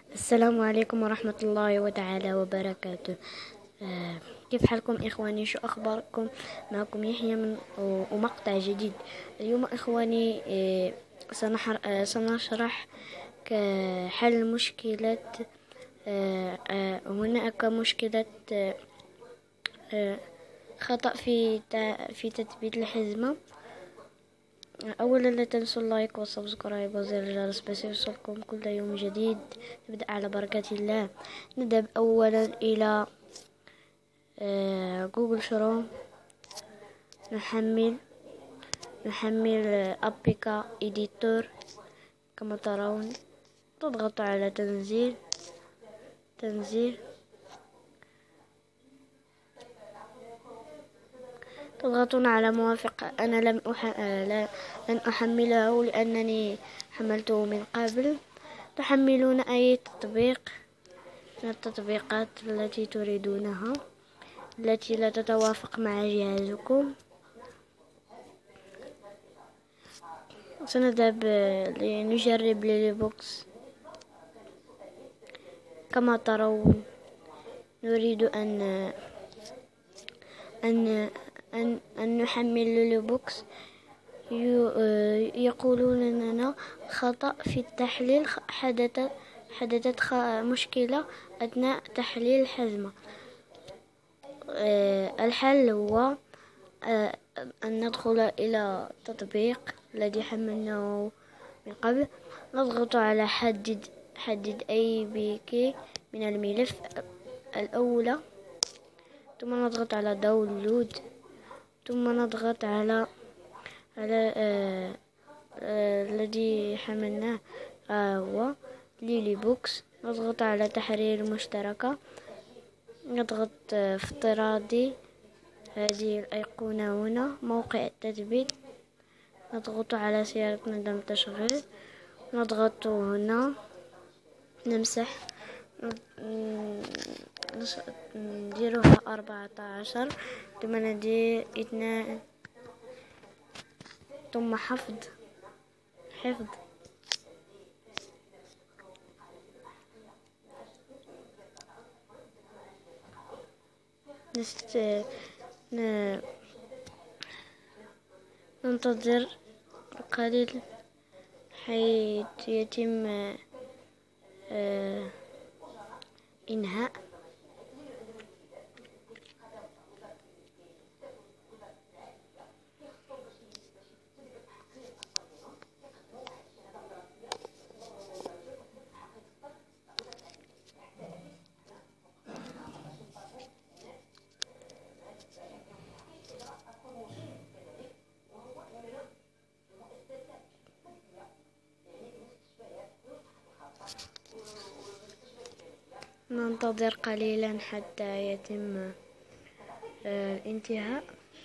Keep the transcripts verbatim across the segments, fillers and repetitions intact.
السلام عليكم ورحمة الله تعالى وبركاته. آه، كيف حالكم إخواني؟ شو أخباركم؟ معكم يحيى من ومقطع جديد. اليوم إخواني آه، سنحر- آه، سنشرح حل مشكلة. آه، آه، هناك مشكلة آه، آه، خطأ في تا- في تثبيت الحزمة. أولا لا تنسوا اللايك والسبسكرايب وزر الجرس بس يوصلكم كل يوم جديد. نبدأ على بركة الله. نذهب أولا إلى آه، جوجل شروم. نحمل نحمل أبيكا إديتور كما ترون. تضغط على تنزيل تنزيل تضغطون على موافق. أنا لم أح... آه، لا... لن أحمله لأنني حملته من قبل. تحملون أي تطبيق من التطبيقات التي تريدونها التي لا تتوافق مع جهازكم. سنذهب لنجرب ليلي بوكس. كما ترون نريد أن أن أن, أن نحمل ليلي بوكس. يقولون لنا خطأ في التحليل. حدث حدثت مشكلة أثناء تحليل الحزمة. الحل هو أن ندخل إلى التطبيق الذي حملناه من قبل. نضغط على حدد حدد أي بيكي من الملف الأولى، ثم نضغط على داونلود، ثم نضغط على على آه آه الذي حملناه آه هو ليلي بوكس. نضغط على تحرير مشتركة، نضغط آه افتراضي. هذه الأيقونة هنا موقع التثبيت. نضغط على سيارة نظام تشغيل، نضغط هنا، نمسح، نديروها أربعة عشر، ثم ندير اثنان، ثم حفظ حفظ نست... ن... ننتظر قليل حيث يتم آه إنهاء. ننتظر قليلا حتى يتم آه الانتهاء.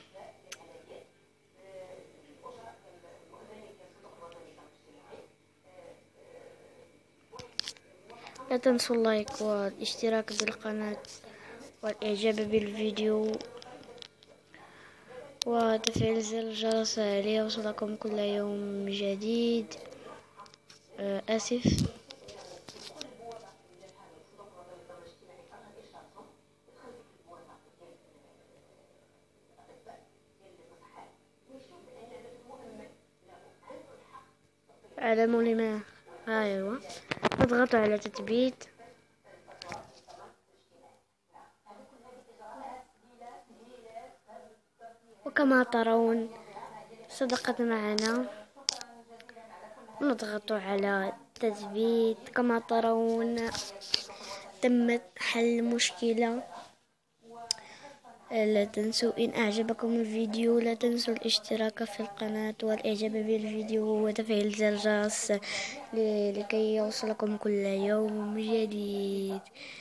لا تنسوا اللايك والاشتراك بالقناة والإعجاب بالفيديو وتفعيل زر الجرس ليوصلكم كل يوم جديد. آسف. أعلم لما. أيوة. نضغط على تثبيت. وكما ترون صدقت معنا. نضغط على تثبيت. كما ترون تمت حل مشكلة. لا تنسوا إن أعجبكم الفيديو لا تنسوا الاشتراك في القناة والإعجاب بالفيديو وتفعيل زر الجرس لكي يوصلكم كل يوم جديد.